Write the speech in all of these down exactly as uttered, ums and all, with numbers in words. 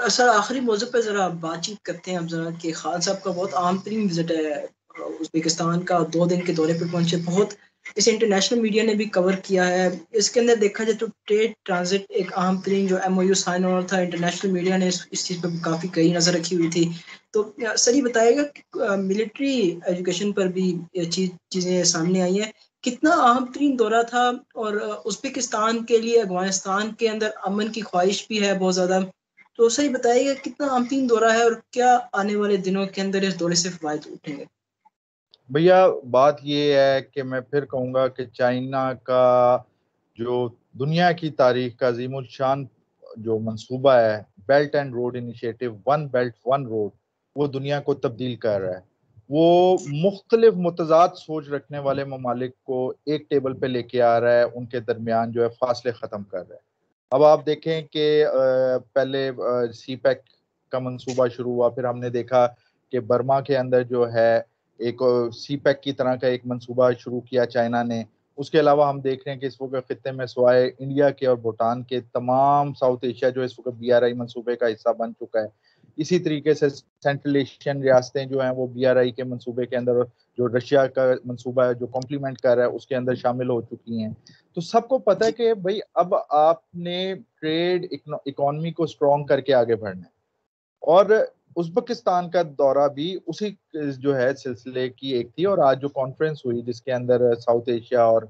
Sir आखिरी मौजू पे ज़रा बातचीत करते हैं अब ज़रा कि खान साहब का बहुत आम तरीन विज़िट है उज़्बेकिस्तान का, दो दिन के दौरे पे पहुँचे। बहुत इसे इंटरनेशनल मीडिया ने भी कवर किया है। इसके अंदर देखा जाए तो ट्रेड ट्रांज़िट एक अहम तरीन जो एमओयू साइन हुआ था, इंटरनेशनल मीडिया ने इस इस चीज़ पे काफ़ी कड़ी नज़र रखी हुई थी। तो अ, सर ये बताइएगा कि अ, मिलिट्री एजुकेशन पर भी ये चीज़ चीज़ें सामने आई हैं। कितना अहम तरीन दौरा था और उज़्बेकिस्तान के लिए अफ़गानिस्तान के अंदर अमन की ख्वाहिश भी है बहुत ज़्यादा। तो सही बताइएगा कितना अहम दौरा है और क्या आने वाले दिनों के अंदर इस दौरे से फ़ायदे उठेंगे? भैया बात ये है कि मैं फिर कहूँगा कि चाइना का जो दुनिया की तारीख का अज़ीमुल शान जो मंसूबा है, belt and road initiative, one belt one road, वो दुनिया को तब्दील कर रहा है। वो मुख्तलिफ मुतज़ाद सोच रखने वाले ममालिक को एक टेबल पे लेके आ रहा है, उनके दरमियान जो है फासले ख़त्म कर रहा है। अब आप देखें कि अ, पहले अ, सी पैक का मंसूबा शुरू हुआ, फिर हमने देखा कि बर्मा के अंदर जो है एक सी पैक की तरह का एक मंसूबा शुरू किया चाइना ने। उसके अलावा हम देख रहे हैं कि इस वक्त खित्ते में सिवाय इंडिया के और भूटान के तमाम साउथ एशिया जो इस वक्त बी आर आई मंसूबे का हिस्सा बन चुका है। इसी तरीके से सेंट्रल एशियन रियासतें जो हैं वो बी आर आई के मंसूबे के अंदर, जो रशिया का मंसूबा है जो कॉम्प्लीमेंट कर रहा है, उसके अंदर शामिल हो चुकी हैं। तो सबको पता है जी। कि भाई अब आपने ट्रेड इकोनॉमी को स्ट्रॉन्ग करके आगे बढ़ना है। और उज़्बेकिस्तान का दौरा भी उसी जो है सिलसिले की एक थी। और आज जो कॉन्फ्रेंस हुई जिसके अंदर साउथ एशिया और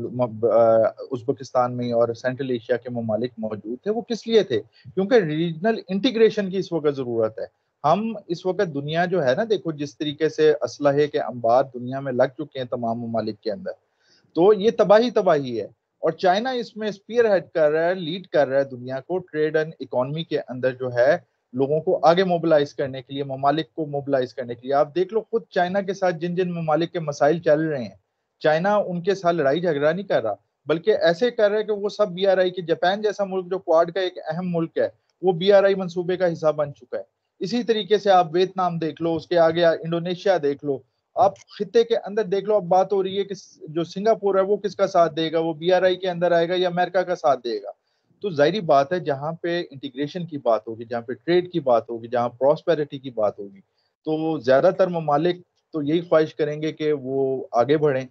उज़्बेकिस्तान में और सेंट्रल एशिया के ममालिक मौजूद थे, वो किस लिए थे? क्योंकि रीजनल इंटीग्रेशन की इस वक्त जरूरत है। हम इस वक्त दुनिया जो है ना, देखो जिस तरीके से असलहे के अंबार दुनिया में लग चुके हैं तमाम ममालिक के अंदर, तो ये तबाही तबाही है। और चाइना इसमें स्पीयर हेड कर रहा है, लीड कर रहा है दुनिया को ट्रेड एंड इकोनॉमी के अंदर जो है लोगों को आगे मोबिलाइज करने के लिए, ममालिक को मोबिलाइज करने के लिए। आप देख लो खुद चाइना के साथ जिन जिन ममालिक के मसाइल चल रहे हैं, चाइना उनके साथ लड़ाई झगड़ा नहीं कर रहा, बल्कि ऐसे कर रहा है कि वो सब बी आर आई के, जापान जैसा मुल्क जो क्वाड का एक अहम मुल्क है, वो बी आर आई मंसूबे का हिस्सा बन चुका है। इसी तरीके से आप वियतनाम देख लो, उसके आगे इंडोनेशिया देख लो, आप खित्ते के अंदर देख लो। अब बात हो रही है कि जो सिंगापुर है वो किसका साथ देगा, वो बी आर आई के अंदर आएगा या अमेरिका का साथ देगा? तो जाहिर बात है जहां पे इंटीग्रेशन की बात होगी, जहां पे ट्रेड की बात होगी, जहां प्रॉस्पेरिटी की बात होगी, तो ज्यादातर ममालिक तो यही ख्वाहिश करेंगे कि वो आगे बढ़ें।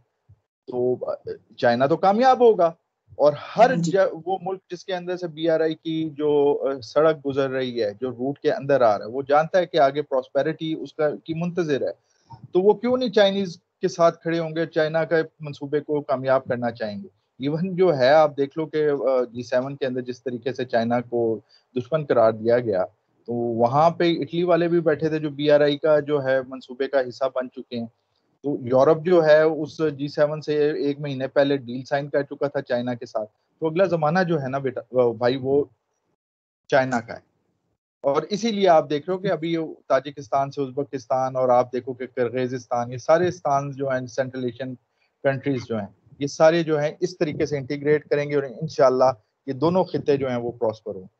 तो चाइना तो कामयाब होगा। और हर जी। वो मुल्क जिसके अंदर से बी आर आई की जो सड़क गुजर रही है, जो रूट के अंदर आ रहा है, वो जानता है कि आगे प्रॉस्पेरिटी उसका की मुंतजिर है। तो वो क्यों नहीं चाइनीज के साथ खड़े होंगे, चाइना का मंसूबे को कामयाब करना चाहेंगे? इवन जो है आप देख लो कि जी सेवन के अंदर जिस तरीके से चाइना को दुश्मन करार दिया गया, तो वहां पे इटली वाले भी बैठे थे जो बी आर आई का जो है मंसूबे का हिस्सा बन चुके हैं। तो यूरोप जो है उस जी सेवन से एक महीने पहले डील साइन कर चुका था चाइना के साथ। तो अगला जमाना जो है ना बेटा भाई, वो चाइना का है। और इसीलिए आप देख रहे हो कि अभी ताजिकिस्तान से उज्बेकिस्तान, और आप देखो कि किर्गिजिस्तान, ये सारे स्थान जो हैं सेंट्रल एशियन कंट्रीज जो हैं, ये सारे जो हैं इस तरीके से इंटीग्रेट करेंगे और इंशाल्लाह ये दोनों खिते जो हैं वो प्रॉस्पर हों।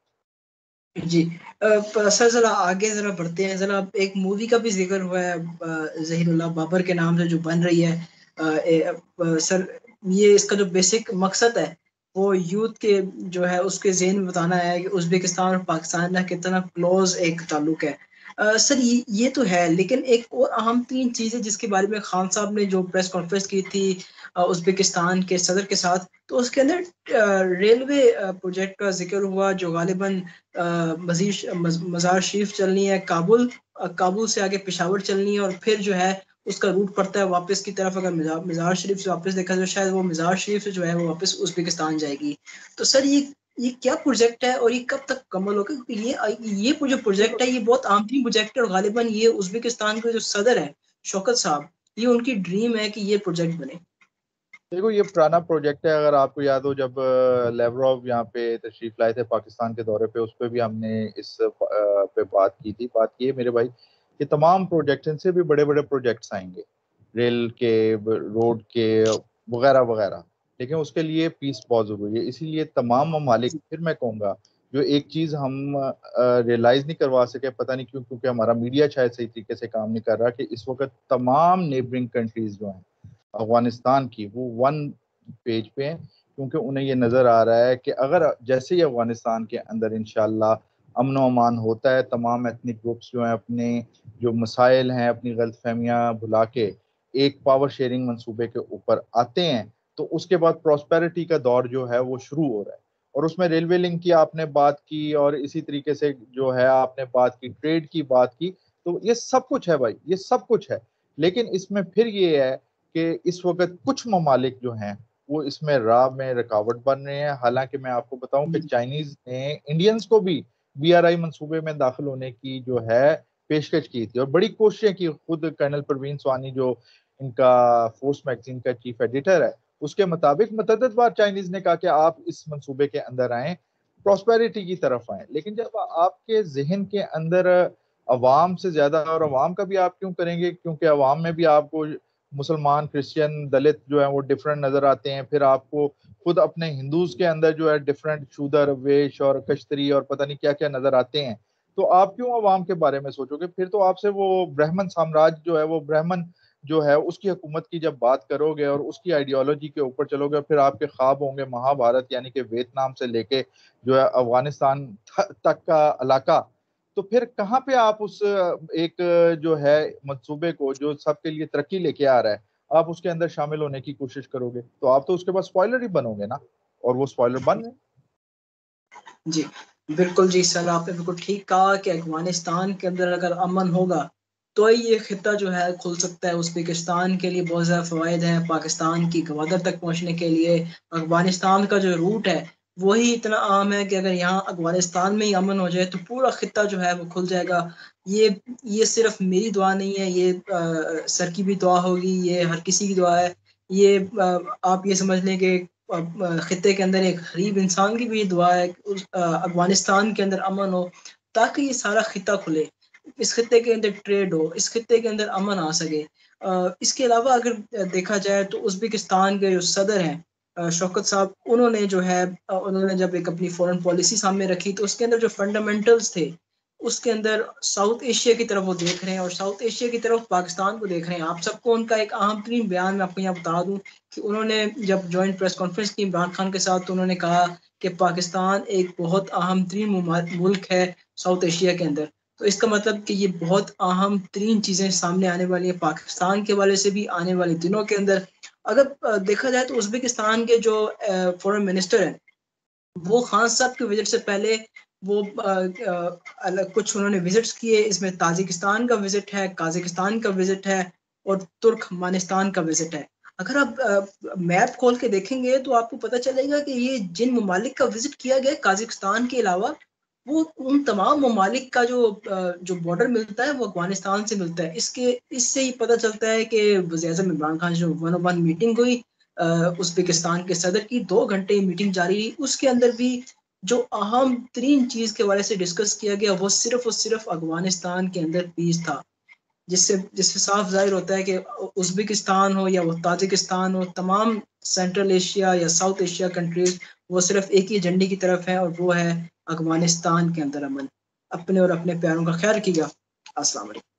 जी। अ, सर ज़रा आगे ज़रा बढ़ते हैं। ज़रा एक मूवी का भी ज़िक्र हुआ है अ, ज़हीरुल्लाह बाबर के नाम से जो बन रही है। अ, ए, अ, सर ये इसका जो बेसिक मकसद है वो यूथ के जो है उसके ज़हन में बताना है कि उज़्बेकिस्तान और पाकिस्तान का कितना क्लोज एक ताल्लुक है। अ, सर ये ये तो है, लेकिन एक और अहम तीन चीज़ें जिसके बारे में खान साहब ने जो प्रेस कॉन्फ्रेंस की थी अ, उज़्बेकिस्तान के सदर के साथ, तो उसके अंदर अ, रेलवे अ, प्रोजेक्ट का ज़िक्र हुआ जो गालिबन अ, मज़ीद मज़ मज़ार शरीफ चलनी है, काबुल अ, काबुल से आगे पेशावर चलनी है और फिर जो है उसका रूट पड़ता है वापस की तरफ। अगर मज़ा मज़ार शरीफ से वापस देखा जाए, शायद वो मज़ार शरीफ से जो है वो वापस उज़्बेकिस्तान जाएगी। तो सर ये ये क्या प्रोजेक्ट है और ये कब तक मुकम्मल होगा? क्योंकि ये अ, ये जो प्रोजेक्ट है ये बहुत आमतरीन प्रोजेक्ट है और गालिबन ये उज़्बेकिस्तान के जो सदर हैं, शौकत साहब, ये उनकी ड्रीम है कि ये प्रोजेक्ट बने। देखो ये पुराना प्रोजेक्ट है। अगर आपको याद हो, जब लेवरॉव यहाँ पे तशरीफ लाए थे पाकिस्तान के दौरे पे, उस पर भी हमने इस अ, पे बात की थी। बात ये मेरे भाई कि तमाम प्रोजेक्ट, इनसे भी बड़े बड़े प्रोजेक्ट्स आएंगे, रेल के, रोड के, वगैरह वगैरह। लेकिन उसके लिए पीस बहुत जरूरी है। इसीलिए तमाम ममालिक, फिर मैं कहूँगा, जो एक चीज हम रियलाइज नहीं करवा सके, पता नहीं क्यों, क्योंकि हमारा मीडिया शायद सही तरीके से काम नहीं कर रहा, कि इस वक्त तमाम नेबरिंग कंट्रीज जो हैं अफगानिस्तान की, वो वन पेज पे हैं। क्योंकि उन्हें ये नजर आ रहा है कि अगर जैसे ही अफगानिस्तान के अंदर इंशाल्लाह अमन व अमान होता है, तमाम एथनिक ग्रुप्स जो हैं अपने जो मसाइल हैं, अपनी गलतफहमियाँ भुला के एक पावर शेयरिंग मंसूबे के ऊपर आते हैं, तो उसके बाद प्रॉस्पेरिटी का दौर जो है वो शुरू हो रहा है। और उसमें रेलवे लिंक की आपने बात की, और इसी तरीके से जो है आपने बात की, ट्रेड की बात की, तो ये सब कुछ है भाई, ये सब कुछ है। लेकिन इसमें फिर ये है कि इस वक्त कुछ ममालिक जो हैं वो इसमें राह में रुकावट बन रहे हैं। हालांकि मैं आपको बताऊं कि चाइनीज ने इंडियंस को भी बी आर आई मंसूबे में दाखिल होने की जो है पेशकश की थी और बड़ी कोशिशें की। खुद कर्नल परवीन स्वानी जो इनका फोर्स मैगजीन का चीफ एडिटर है, उसके मुताबिक मतअद्दिद बार चाइनीज ने कहा कि आप इस मंसूबे के अंदर आए, प्रॉस्पेरिटी की तरफ आए। लेकिन जब आपके जहन के अंदर अवाम से ज्यादा, और अवाम का भी आप क्यों करेंगे, क्योंकि अवाम में भी आपको मुसलमान, क्रिश्चियन, दलित जो है वो डिफरेंट नजर आते हैं। फिर आपको खुद अपने हिंदूज के अंदर जो है डिफरेंट शूदर, वेश और कश्तरी और पता नहीं क्या क्या नजर आते हैं। तो आप क्यों अवाम के बारे में सोचोगे? फिर तो आपसे वो ब्राह्मण साम्राज्य जो है, वो ब्राह्मण जो है उसकी हुकूमत की जब बात करोगे और उसकी आइडियोलॉजी के ऊपर चलोगे, फिर आपके ख्वाब होंगे महाभारत, यानी कि वियतनाम से लेके जो है अफगानिस्तान तक का इलाका। तो फिर कहाँ पे आप उस एक जो है मंसूबे को जो सबके लिए तरक्की लेके आ रहा है, आप उसके अंदर शामिल होने की कोशिश करोगे, तो आप तो उसके बाद स्पॉइलर ही बनोगे ना, और वो स्पॉइलर बन रहे। जी बिल्कुल जी सर, आपने बिल्कुल ठीक कहा कि अफगानिस्तान के अंदर अगर अमन होगा तो ये खिता जो है खुल सकता है। उज़्बेकिस्तान के लिए बहुत ज़्यादा फ़वाइद हैं, पाकिस्तान की गवादर तक पहुंचने के लिए अफगानिस्तान का जो रूट है वही इतना आम है कि अगर यहाँ अफगानिस्तान में ही अमन हो जाए तो पूरा खिता जो है वो खुल जाएगा। ये ये सिर्फ मेरी दुआ नहीं है, ये आ, सर की भी दुआ होगी, ये हर किसी की दुआ है। ये आ, आप ये समझ लें कि खिते के अंदर एक गरीब इंसान की भी दुआ है कि उस अफगानिस्तान के अंदर अमन हो, ताकि ये सारा खिता खुले, इस खिते के अंदर ट्रेड हो, इस खिते के अंदर अमन आ सके। इसके अलावा अगर देखा जाए तो उज़्बेकिस्तान के जो सदर हैं शौकत साहब, उन्होंने जो है उन्होंने जब एक अपनी फॉरेन पॉलिसी सामने रखी तो उसके अंदर जो फंडामेंटल्स थे उसके अंदर साउथ एशिया की तरफ वो देख रहे हैं, और साउथ एशिया की तरफ पाकिस्तान को देख रहे हैं। आप सबको उनका एक अहम तरीन बयान मैं आपको यहाँ बता दूं कि उन्होंने जब जॉइंट प्रेस कॉन्फ्रेंस की इमरान खान के साथ, तो उन्होंने कहा कि पाकिस्तान एक बहुत अहम तरीन मुल्क है साउथ एशिया के अंदर। तो इसका मतलब कि ये बहुत अहम तरीन चीज़ें सामने आने वाली है पाकिस्तान के वाले से भी आने वाले दिनों के अंदर। अगर देखा जाए तो उज़्बेकिस्तान के जो फॉरेन मिनिस्टर हैं वो खान साहब के विजिट से पहले वो आ, आ, अलग कुछ उन्होंने विजिट्स किए। इसमें ताजिकिस्तान का विजिट है, काजाकिस्तान का विजिट है और तुर्कमानिस्तान का विजिट है। अगर आप मैप खोल के देखेंगे तो आपको पता चलेगा कि ये जिन ममालिक का विजिट किया गया काजाकिस्तान के अलावा, वो उन तमाम ममालिक का जो जो बॉर्डर मिलता है वो अफगानिस्तान से मिलता है। इसके इससे ही पता चलता है कि वज़ीर-ए-आज़म इमरान खान जो वन ऑन वन मीटिंग हुई उज़्बेकिस्तान के सदर की, दो घंटे मीटिंग जारी रही, उसके अंदर भी जो अहम तरीन चीज़ के बारे से डिस्कस किया गया वो सिर्फ और सिर्फ अफगानिस्तान के अंदर पीस था। जिससे जिससे साफ जाहिर होता है कि उज़्बेकिस्तान हो या वो ताजिकिस्तान हो, तमाम सेंट्रल एशिया या साउथ एशिया कंट्रीज वो सिर्फ एक ही एजेंडे की तरफ है, और वो है अफगानिस्तान के अंदर अमन। अपने और अपने प्यारों का ख्याल रखिएगा। अस्सलाम वालेकुम।